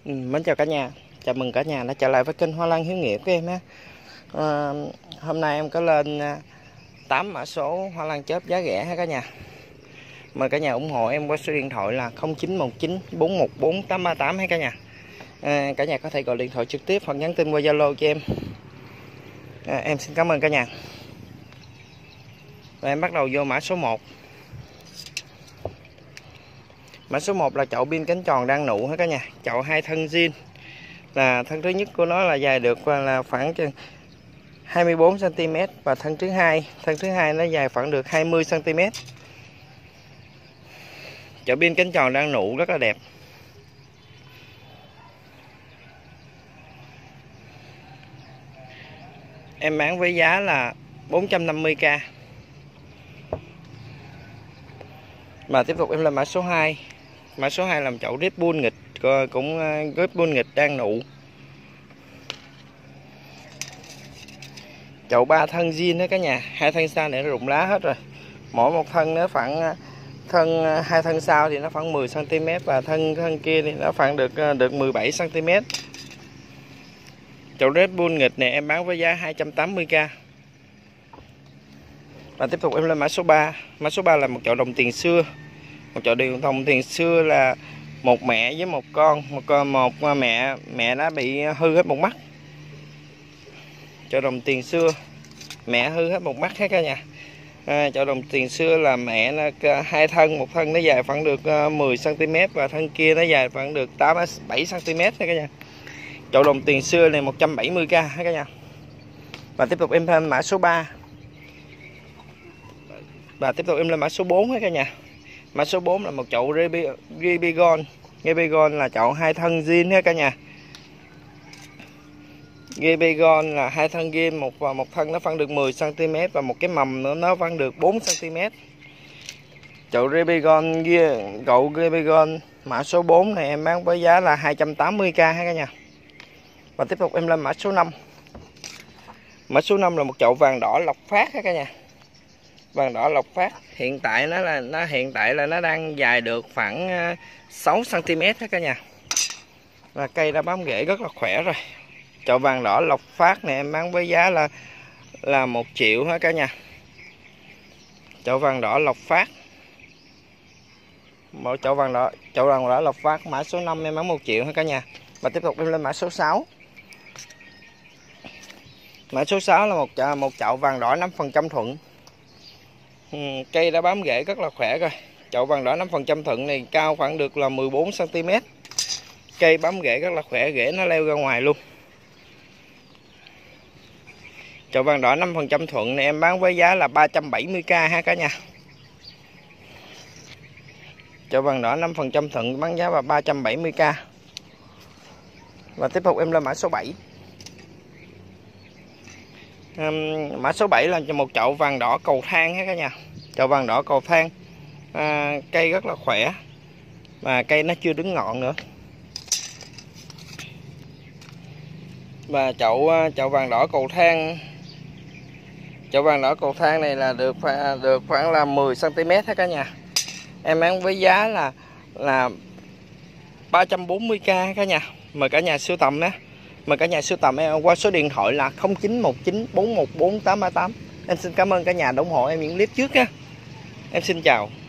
Mến chào cả nhà, chào mừng cả nhà đã trở lại với kênh Hoa Lan Hiếu Nghĩa của em á. Hôm nay em có lên 8 mã số hoa lan chớp giá rẻ ha cả nhà. Mời cả nhà ủng hộ em qua số điện thoại là 0919 414 838 ha cả nhà. Cả nhà có thể gọi điện thoại trực tiếp hoặc nhắn tin qua Zalo cho em. Em xin cảm ơn cả nhà. Và em bắt đầu vô mã số 1. Mã số 1 là chậu pin cánh tròn đang nụ hết cả nhà. Chậu 2 thân zin. Là thân thứ nhất của nó là dài được là khoảng 24 cm và thân thứ hai nó dài khoảng được 20 cm. Chậu pin cánh tròn đang nụ rất là đẹp. Em bán với giá là 450k. Và tiếp tục em lên mã số 2. Mã số 2 làm chậu Red Bull nghịch, cũng Red Bull nghịch đang nụ. Chậu 3 thân zin đó cả nhà, 2 thân sau này nó rụng lá hết rồi. Mỗi một thân nó khoảng hai thân sau thì nó khoảng 10 cm và thân kia thì nó khoảng được 17 cm. Chậu Red Bull nghịch này em bán với giá 280k. Và tiếp tục em lên mã số 3. Mã số 3 là một chậu đồng tiền xưa. Một chậu đồng tiền xưa là một mẹ với một con, một mẹ đã bị hư hết một mắt. Chậu đồng tiền xưa mẹ hư hết một mắt hết cả nhà. Chậu đồng tiền xưa là mẹ nó 2 thân, một thân nó dài khoảng được 10 cm và thân kia nó dài khoảng được 7 cm cả nhà. Chậu đồng tiền xưa này 170k hết cả nhà. Và tiếp tục em lên mã số 3. Và tiếp tục em lên mã số 4 hết cả nhà. Mã số 4 là một chậu Rebegon là chậu 2 thân zin hết cả nhà. Rebegon là 2 thân zin, một thân nó khoảng được 10 cm và một cái mầm nữa nó khoảng được 4 cm. Chậu Rebegon mã số 4 này em bán với giá là 280k hết cả nhà. Và tiếp tục em lên mã số 5. Mã số 5 là một chậu vàng đỏ lộc phát hết cả nhà. Vàng đỏ lộc phát hiện tại nó đang dài được khoảng 6 cm hết cả nhà. Và cây đã bám rễ rất là khỏe rồi. Chậu vàng đỏ lộc phát này em bán với giá là 1 triệu hết cả nhà. Chậu vàng đỏ lộc phát. Một chậu vàng đỏ lộc phát mã số 5 em bán 1 triệu hết cả nhà. Và tiếp tục em lên mã số 6. Mã số 6 là một chậu vàng đỏ 5% thuận. Cây đã bám rễ rất là khỏe rồi. Chậu vàng đỏ 5% thuận này cao khoảng được là 14 cm. Cây bám rễ rất là khỏe, rễ nó leo ra ngoài luôn. Chậu vàng đỏ 5% thuận này em bán với giá là 370k ha cả nhà. Chậu vàng đỏ 5% thuận bán giá là 370k. Và tiếp tục em lên mã số 7. Mã số 7 là một chậu vàng đỏ cầu thang hết cả nhà. Chậu vàng đỏ cầu thang, cây rất là khỏe và cây nó chưa đứng ngọn nữa. Và chậu vàng đỏ cầu thang này là được khoảng là 10 cm hết cả nhà. Em bán với giá là 340k cả nhà. Mời cả nhà sưu tầm đó. Mời cả nhà sưu tầm em qua số điện thoại là 0919 414 838. Em xin cảm ơn cả nhà đã ủng hộ em những clip trước á. Em xin chào.